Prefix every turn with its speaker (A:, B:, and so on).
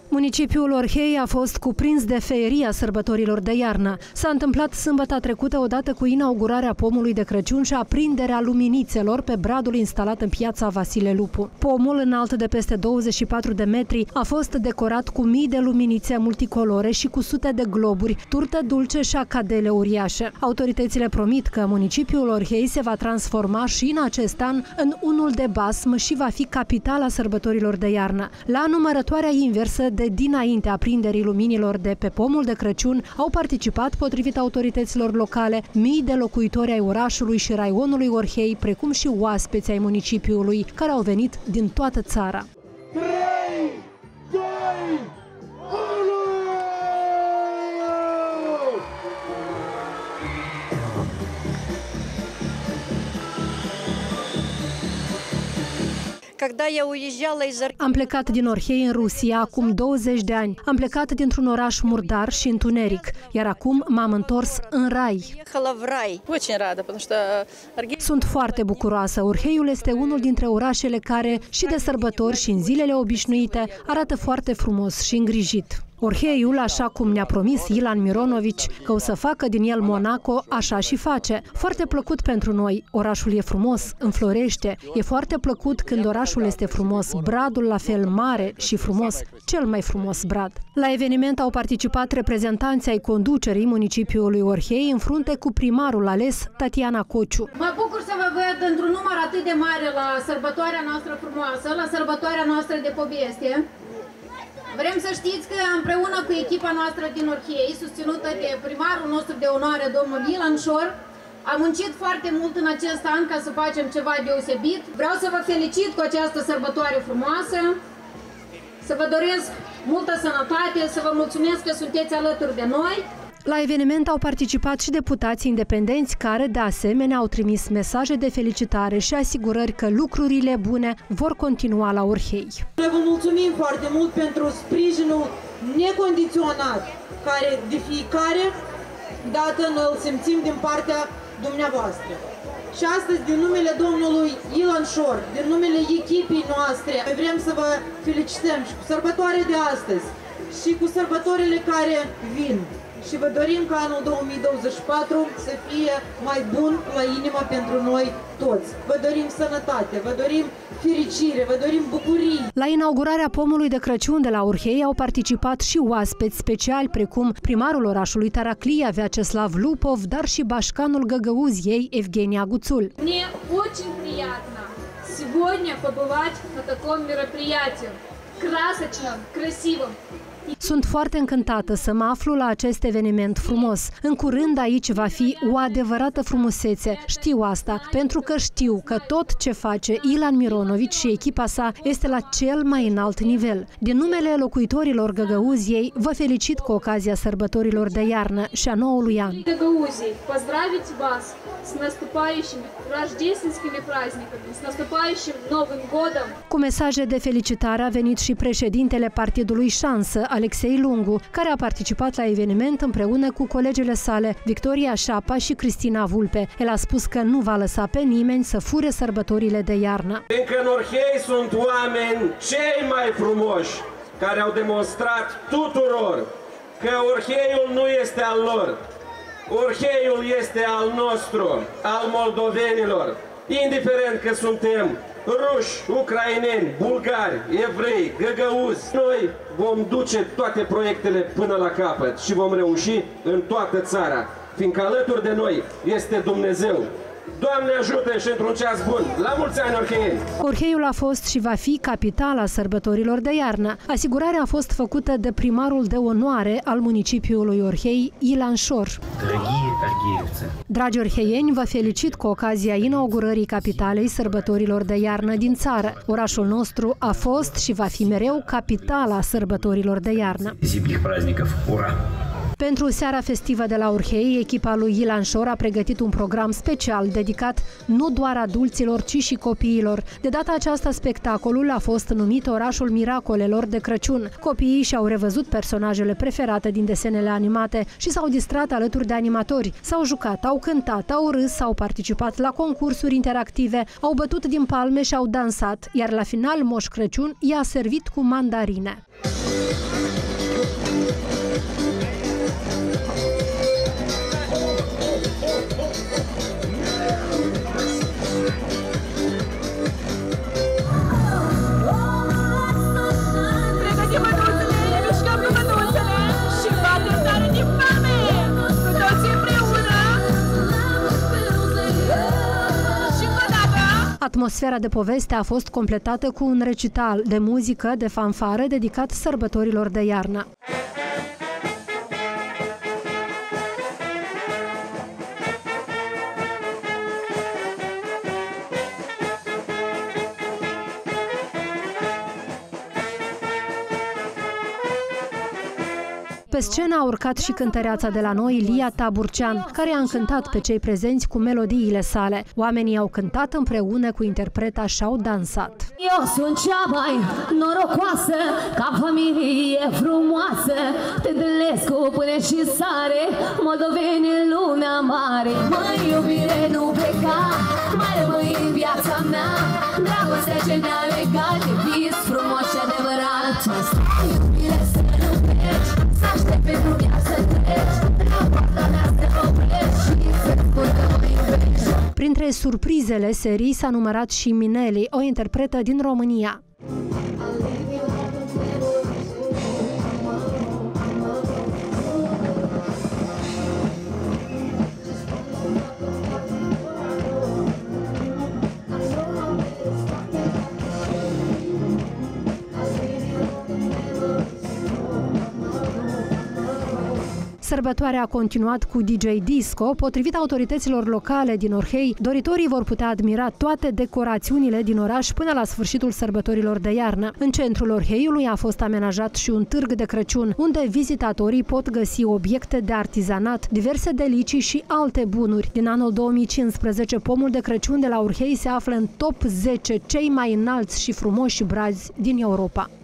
A: Municipiul Orhei a fost cuprins de feeria sărbătorilor de iarnă. S-a întâmplat sâmbătă trecută odată cu inaugurarea pomului de Crăciun și aprinderea luminițelor pe bradul instalat în piața Vasile Lupu. Pomul, înalt de peste 24 de metri, a fost decorat cu mii de luminițe multicolore și cu sute de globuri, turtă dulce și acadele uriașe. Autoritățile promit că municipiul Orhei se va transforma și în acest an în unul de basm și va fi capitala sărbătorilor de iarnă. La numărătoarea inversă de dinaintea aprinderii luminilor de pe pomul de Crăciun au participat, potrivit autorităților locale, mii de locuitori ai orașului și raionului Orhei, precum și oaspeți ai municipiului, care au venit din toată țara.
B: 3, 2, 1!
A: Am plecat din Orhei în Rusia acum 20 de ani. Am plecat dintr-un oraș murdar și întuneric, iar acum m-am întors în rai. Sunt foarte bucuroasă. Orheiul este unul dintre orașele care, și de sărbători și în zilele obișnuite, arată foarte frumos și îngrijit. Orheiul, așa cum ne-a promis Ilan Mironovici că o să facă din el Monaco, așa și face. Foarte plăcut pentru noi. Orașul e frumos, înflorește. E foarte plăcut când orașul este frumos. Bradul la fel mare și frumos, cel mai frumos brad. La eveniment au participat reprezentanții ai conducerii municipiului Orhei în frunte cu primarul ales, Tatiana Cociu.
C: Mă bucur să vă văd într-un număr atât de mare la sărbătoarea noastră frumoasă, la sărbătoarea noastră de poveste. Vrem să știți că împreună cu echipa noastră din Orhei, susținută de primarul nostru de onoare, domnul Ilan Șor, am muncit foarte mult în acest an ca să facem ceva deosebit. Vreau să vă felicit cu această sărbătoare frumoasă, să vă doresc multă sănătate, să vă mulțumesc că sunteți alături de noi.
A: La eveniment au participat și deputații independenți care, de asemenea, au trimis mesaje de felicitare și asigurări că lucrurile bune vor continua la Orhei.
D: Vă mulțumim foarte mult pentru sprijinul necondiționat, care de fiecare dată îl simțim din partea dumneavoastră. Și astăzi, din numele domnului Ilan Șor, din numele echipii noastre, vrem să vă felicităm și cu sărbătoarea de astăzi și cu sărbătorile care vin. Și vă dorim ca anul 2024 să fie mai bun la inimă pentru noi toți. Vă dorim sănătate, vă dorim fericire, vă dorim bucurii.
A: La inaugurarea pomului de Crăciun de la Orhei au participat și oaspeți speciali, precum primarul orașului Taraclia, Vyacheslav Lupov, dar și bașcanul Găgăuziei, Evgenia Guțul.
C: Мне очень приятно сегодня побывать на таком мероприятии, красочном, красивом.
A: Sunt foarte încântată să mă aflu la acest eveniment frumos. În curând aici va fi o adevărată frumusețe. Știu asta, pentru că știu că tot ce face Ilan Mironovici și echipa sa este la cel mai înalt nivel. Din numele locuitorilor Găgăuziei, vă felicit cu ocazia sărbătorilor de iarnă și a noului an.
C: Găgăuzii, поздравить вас с наступающими рождественскими праздниками, с наступающим Новым годом.
A: Cu mesaje de felicitare a venit și președintele partidului Șansă, Alexei Lungu, care a participat la eveniment împreună cu colegele sale, Victoria Șapa și Cristina Vulpe. El a spus că nu va lăsa pe nimeni să fure sărbătorile de iarnă.
B: Încă în Orhei sunt oameni cei mai frumoși care au demonstrat tuturor că Orheiul nu este al lor. Orheiul este al nostru, al moldovenilor, indiferent că suntem ruși, ucraineni, bulgari, evrei, găgăuzi. Noi vom duce toate proiectele până la capăt și vom reuși în toată țara, fiindcă alături de noi este Dumnezeu. Doamne ajută și într-un ceas bun! La mulți ani, Orheieni!
A: Orheiul a fost și va fi capitala sărbătorilor de iarnă. Asigurarea a fost făcută de primarul de onoare al municipiului Orhei, Ilan Șor. Dragi orheieni, vă felicit cu ocazia inaugurării capitalei sărbătorilor de iarnă din țară. Orașul nostru a fost și va fi mereu capitala sărbătorilor de iarnă. Pentru seara festivă de la Orhei, echipa lui Ilan Șor a pregătit un program special dedicat nu doar adulților, ci și copiilor. De data aceasta, spectacolul a fost numit Orașul Miracolelor de Crăciun. Copiii și-au revăzut personajele preferate din desenele animate și s-au distrat alături de animatori. S-au jucat, au cântat, au râs, au participat la concursuri interactive, au bătut din palme și au dansat, iar la final Moș Crăciun i-a servit cu mandarine. Atmosfera de poveste a fost completată cu un recital de muzică de fanfare dedicat sărbătorilor de iarnă. Pe scenă a urcat și cântăreața de la noi, Lia Taburcean, care a încântat pe cei prezenți cu melodiile sale. Oamenii au cântat împreună cu interpreta și au dansat.
E: Eu sunt cea mai norocoasă, ca familie frumoasă, te întâlnesc cu pâine și sare, moldoveni în lumea mare. Măi, iubire, nu pleca, mai rămâi în viața mea, dragostea ce ne-a legat de vis frumos și adevărat. Iubire, să nu pleci, să aștept pentru viață treci, la poarta mea să oprești și să-ți spun că mă iubești.
A: Printre surprizele serii s-a numărat și Mineli, o interpretă din România. Sărbătoarea a continuat cu DJ Disco. Potrivit autorităților locale din Orhei, doritorii vor putea admira toate decorațiunile din oraș până la sfârșitul sărbătorilor de iarnă. În centrul Orheiului a fost amenajat și un târg de Crăciun, unde vizitatorii pot găsi obiecte de artizanat, diverse delicii și alte bunuri. Din anul 2015, pomul de Crăciun de la Orhei se află în top 10 cei mai înalți și frumoși brazi din Europa.